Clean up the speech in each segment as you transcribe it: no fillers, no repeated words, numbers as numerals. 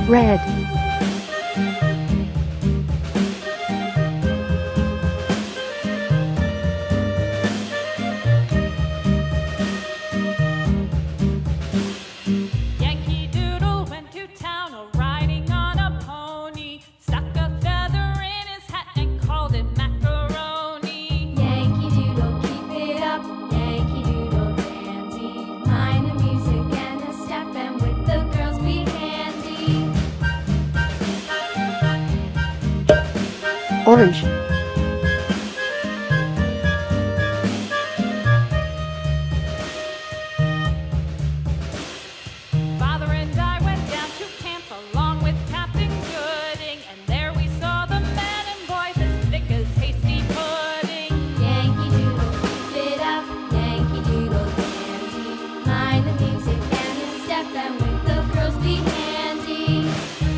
Red. Yankee Doodle went to town riding on a pony, stuck a feather in his hat and called it macaroni. Yankee Doodle, keep it up, Yankee Doodle dandy. Mind the music and the step, and with the girls be handy. Orange. Father and I went down to camp along with Captain Gooding, and there we saw the men and boys as thick as hasty pudding. Yankee Doodle, keep it up, Yankee Doodle dandy. Mind the music and the step, and with the girls be handy.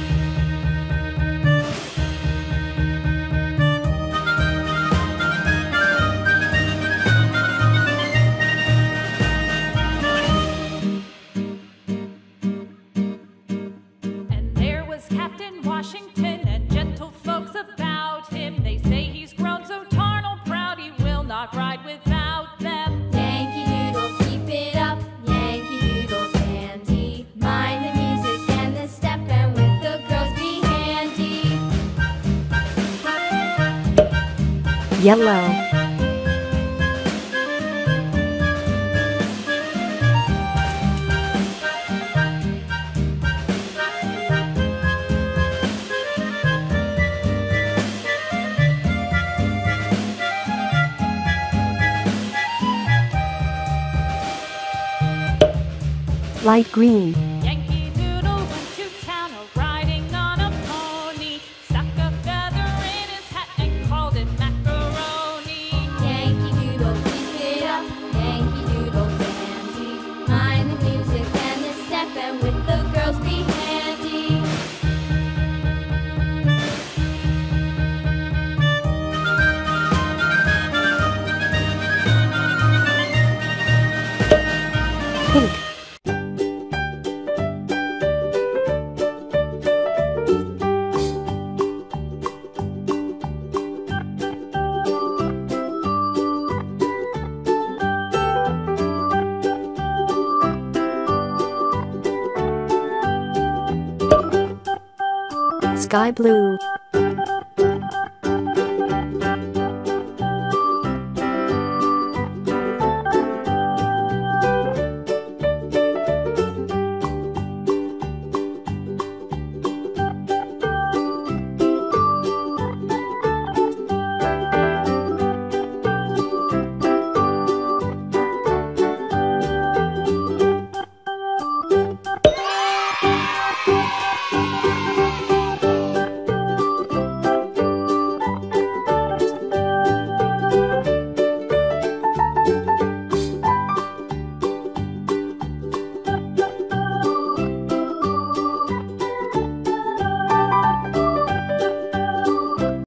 And there was Captain Washington and gentle folks about him. They say he's grown so tarnal proud he will not ride without them. Yankee Doodle, keep it up, Yankee Doodle dandy. Mind the music and the step, and with the girls be handy. Yellow. Light green. Yankee Doodle went to town riding on a pony, stuck a feather in his hat and called it macaroni. Yankee Doodle, keep it up, Yankee Doodle dandy. Mind the music and the step, and with the girls be handy. Pink. Sky blue.